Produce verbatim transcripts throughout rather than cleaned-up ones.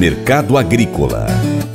Mercado Agrícola.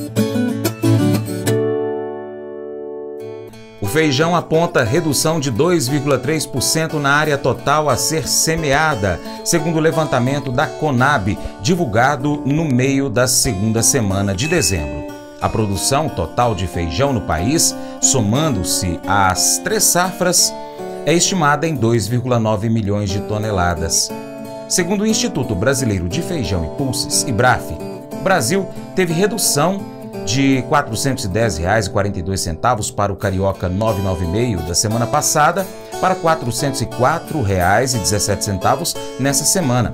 O feijão aponta redução de dois vírgula três por cento na área total a ser semeada, segundo o levantamento da Conab, divulgado no meio da segunda semana de dezembro. A produção total de feijão no país, somando-se às três safras, é estimada em dois vírgula nove milhões de toneladas. Segundo o Instituto Brasileiro de Feijão e Pulses, IBRAF, o Brasil teve redução de quatrocentos e dez reais e quarenta e dois centavos para o carioca nove nove seis da semana passada para quatrocentos e quatro reais e dezessete centavos nessa semana.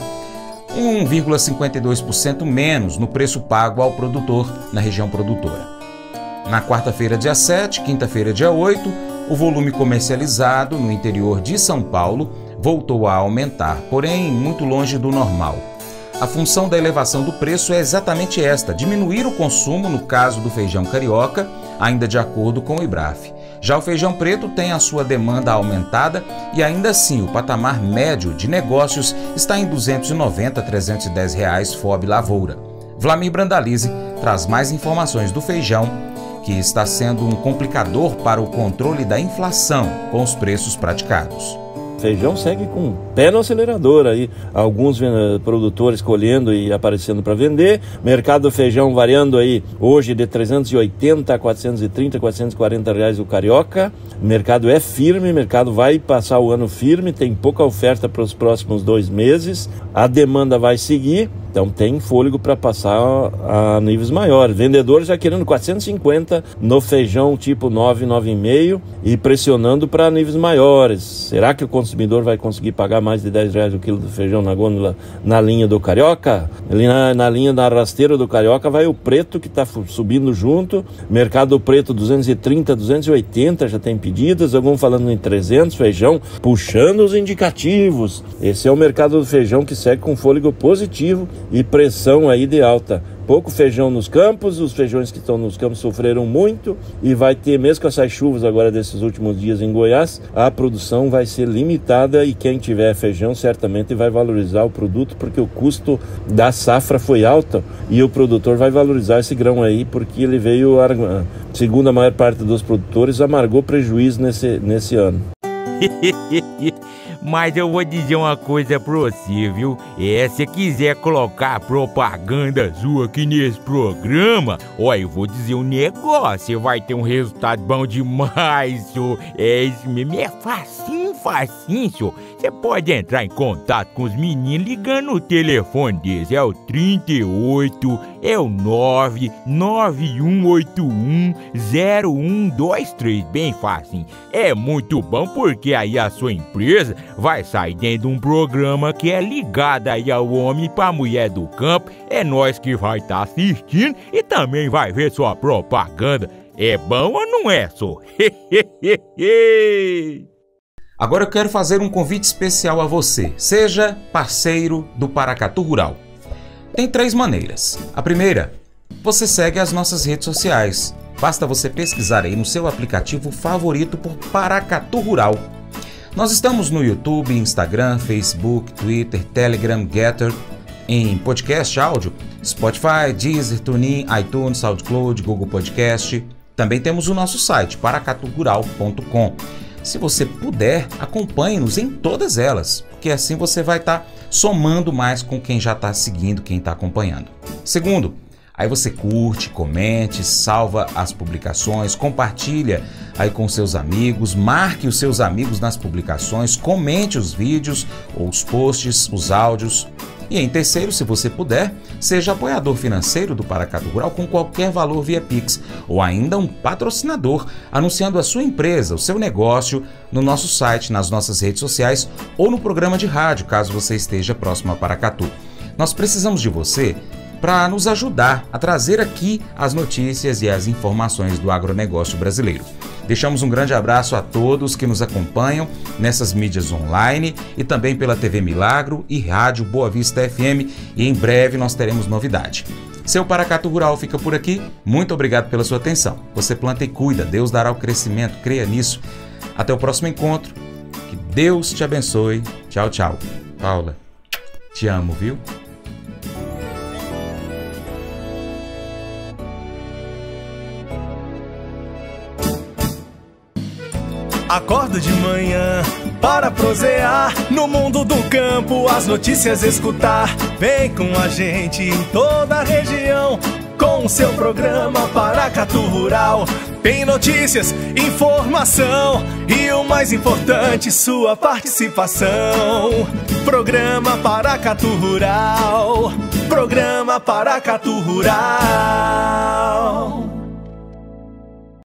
um vírgula cinquenta e dois por cento menos no preço pago ao produtor na região produtora. Na quarta-feira, dia sete, quinta-feira, dia oito, o volume comercializado no interior de São Paulo voltou a aumentar, porém muito longe do normal. A função da elevação do preço é exatamente esta, diminuir o consumo no caso do feijão carioca, ainda de acordo com o IBRAF. Já o feijão preto tem a sua demanda aumentada e ainda assim o patamar médio de negócios está em duzentos e noventa a trezentos e dez reais F O B lavoura. Vlamir Brandalize traz mais informações do feijão, que está sendo um complicador para o controle da inflação com os preços praticados. Feijão segue com o pé no acelerador aí, alguns produtores colhendo e aparecendo para vender, mercado do feijão variando aí hoje de trezentos e oitenta a quatrocentos e trinta, quatrocentos e quarenta reais o carioca. O mercado é firme, o mercado vai passar o ano firme, tem pouca oferta para os próximos dois meses, a demanda vai seguir, então tem fôlego para passar a níveis maiores. Vendedores já querendo quatrocentos e cinquenta no feijão tipo nove, nove e meio e pressionando para níveis maiores. Será que o consumidor vai conseguir pagar mais de dez reais o quilo do feijão na gôndola na linha do carioca? Ali na, na linha da rasteira do carioca vai o preto que está subindo junto. Mercado preto duzentos e trinta, duzentos e oitenta já tem pedidas, alguns falando em trezentos, feijão puxando os indicativos. Esse é o mercado do feijão que segue com fôlego positivo e pressão aí de alta. Pouco feijão nos campos, os feijões que estão nos campos sofreram muito e vai ter, mesmo com essas chuvas agora desses últimos dias em Goiás, a produção vai ser limitada e quem tiver feijão certamente vai valorizar o produto porque o custo da safra foi alto e o produtor vai valorizar esse grão aí porque ele veio, segundo a maior parte dos produtores, amargou prejuízo nesse, nesse ano. Mas eu vou dizer uma coisa pra você, viu? É, se quiser colocar propaganda sua aqui nesse programa, ó, eu vou dizer um negócio, você vai ter um resultado bom demais, senhor. É isso mesmo, é facinho, facinho, senhor. Você pode entrar em contato com os meninos ligando no telefone deles, é o trinta e oito, é o nove nove um oito um zero um dois três, bem facinho. É muito bom porque aí a sua empresa vai sair dentro de um programa que é ligado aí ao homem para a mulher do campo. É nós que vai estar tá assistindo e também vai ver sua propaganda. É bom ou não é, só? Agora eu quero fazer um convite especial a você. Seja parceiro do Paracatu Rural. Tem três maneiras. A primeira, você segue as nossas redes sociais. Basta você pesquisar aí no seu aplicativo favorito por Paracatu Rural. Nós estamos no YouTube, Instagram, Facebook, Twitter, Telegram, Getter, em podcast áudio, Spotify, Deezer, TuneIn, iTunes, SoundCloud, Google Podcast. Também temos o nosso site, paracatu rural ponto com. Se você puder, acompanhe-nos em todas elas, porque assim você vai estar somando mais com quem já está seguindo, quem está acompanhando. Segundo, aí você curte, comente, salva as publicações, compartilha aí com seus amigos, marque os seus amigos nas publicações, comente os vídeos, ou os posts, os áudios. E em terceiro, se você puder, seja apoiador financeiro do Paracatu Rural com qualquer valor via Pix, ou ainda um patrocinador, anunciando a sua empresa, o seu negócio, no nosso site, nas nossas redes sociais ou no programa de rádio, caso você esteja próximo a Paracatu. Nós precisamos de você para nos ajudar a trazer aqui as notícias e as informações do agronegócio brasileiro. Deixamos um grande abraço a todos que nos acompanham nessas mídias online e também pela T V Milagro e Rádio Boa Vista F M, e em breve nós teremos novidade. Seu Paracatu Rural fica por aqui. Muito obrigado pela sua atenção. Você planta e cuida, Deus dará o crescimento, creia nisso. Até o próximo encontro. Que Deus te abençoe. Tchau, tchau. Paula, te amo, viu? Acordo de manhã para prosear no mundo do campo, as notícias escutar. Vem com a gente em toda a região com o seu programa Paracatu Rural. Tem notícias, informação e o mais importante, sua participação. Programa Paracatu Rural. Programa Paracatu Rural.